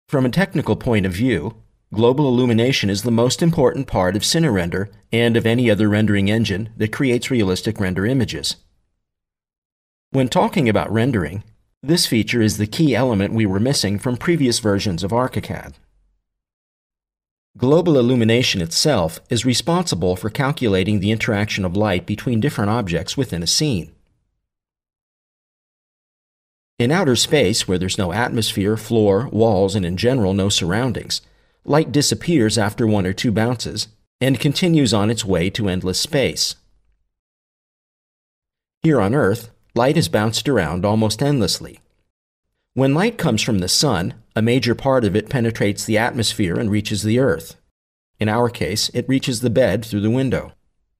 From a technical point of view, global illumination is the most important part of CineRender and of any other rendering engine that creates realistic render images. When talking about rendering, this feature is the key element we were missing from previous versions of ArchiCAD. Global illumination itself is responsible for calculating the interaction of light between different objects within a scene. In outer space, where there's no atmosphere, floor, walls, and in general no surroundings, light disappears after one or two bounces and continues on its way to endless space. Here on Earth, light is bounced around almost endlessly. When light comes from the sun, a major part of it penetrates the atmosphere and reaches the Earth. In our case, it reaches the bed through the window.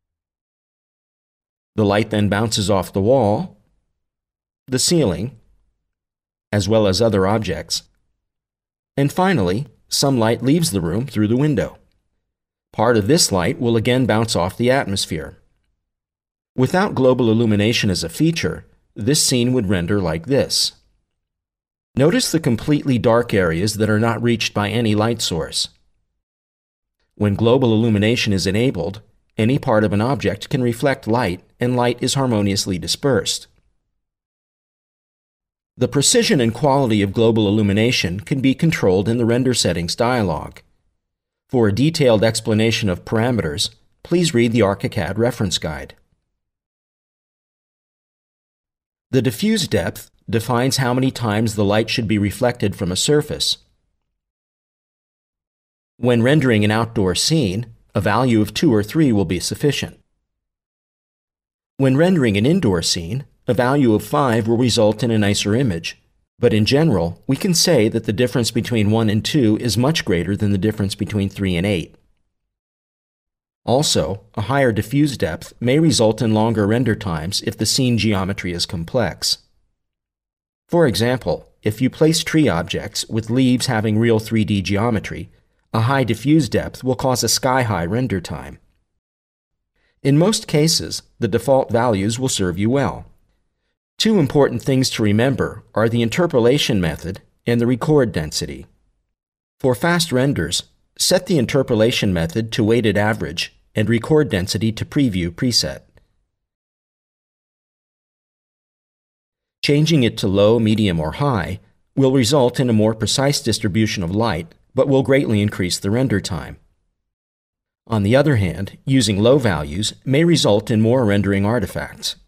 The light then bounces off the wall, the ceiling, as well as other objects. And finally, some light leaves the room through the window. Part of this light will again bounce off the atmosphere. Without global illumination as a feature, this scene would render like this. Notice the completely dark areas that are not reached by any light source. When global illumination is enabled, any part of an object can reflect light, and light is harmoniously dispersed. The precision and quality of global illumination can be controlled in the Render Settings dialog. For a detailed explanation of parameters, please read the ArchiCAD reference guide. The diffuse depth defines how many times the light should be reflected from a surface. When rendering an outdoor scene, a value of 2 or 3 will be sufficient. When rendering an indoor scene, a value of 5 will result in a nicer image, but in general, we can say that the difference between 1 and 2 is much greater than the difference between 3 and 8. Also, a higher diffuse depth may result in longer render times if the scene geometry is complex. For example, if you place tree objects with leaves having real 3D geometry, a high diffuse depth will cause a sky-high render time. In most cases, the default values will serve you well. Two important things to remember are the interpolation method and the record density. For fast renders, set the interpolation method to weighted average and record density to preview preset. Changing it to low, medium, or high will result in a more precise distribution of light, but will greatly increase the render time. On the other hand, using low values may result in more rendering artifacts.